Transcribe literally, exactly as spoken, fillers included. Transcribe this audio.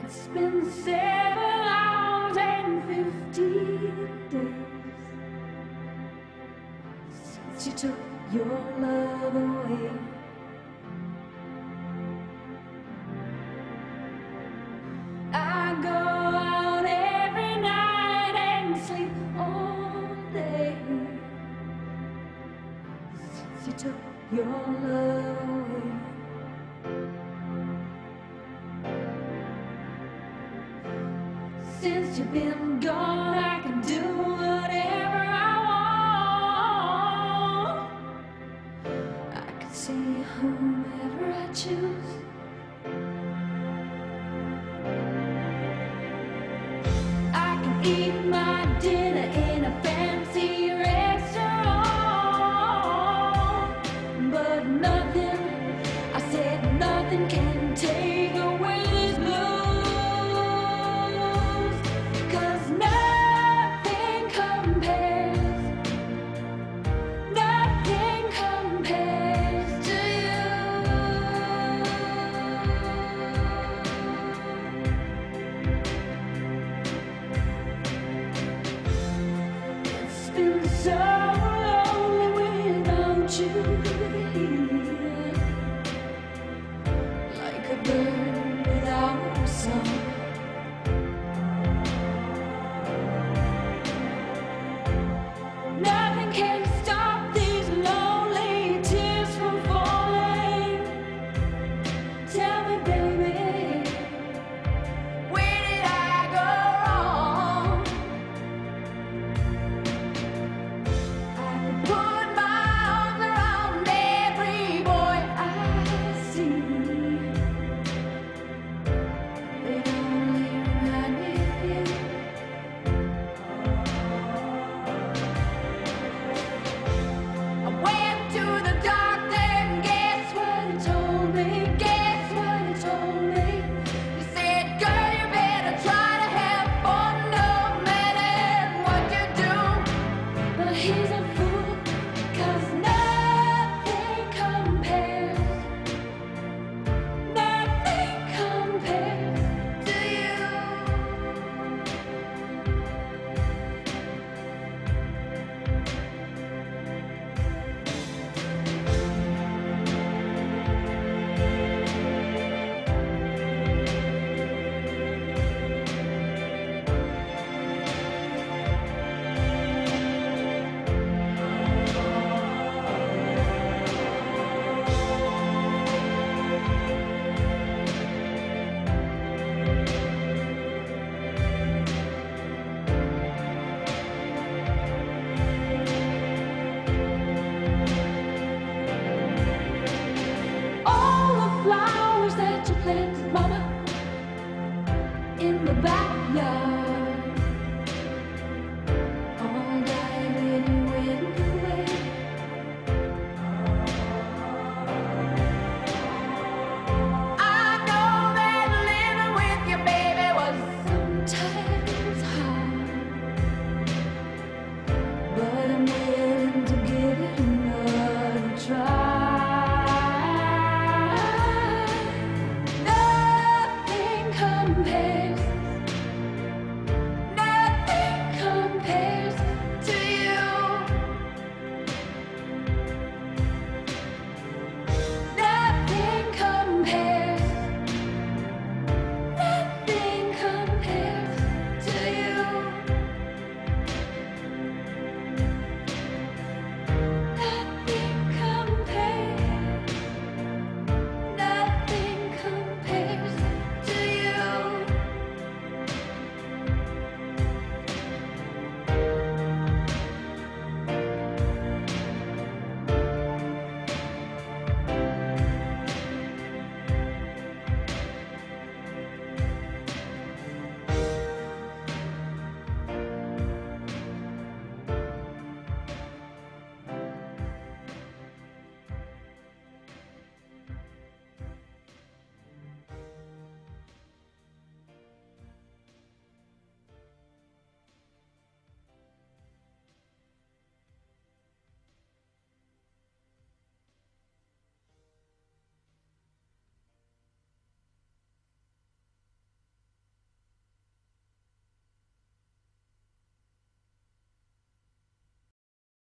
It's been seven hours and fifty days since you took your love away. I go out every night and sleep all day since you took your love away. Since you've been gone, I can do whatever I want. I can see whomever I choose. I can eat my dinner in a fancy restaurant, but nothing, I said nothing can take away this blues. So lonely without you here, like a bird without a song. Nothing can stop these lonely tears from falling. Tell me, baby, where did I go wrong? Put my arms around every boy I see. They only remind me of you. I went to the doctor and guess what he told me? Guess what he told me? He said, girl, you better try to have fun no matter what you do. But he's a fool, 'cause nothing compares, nothing compares to you. All the flowers that you planted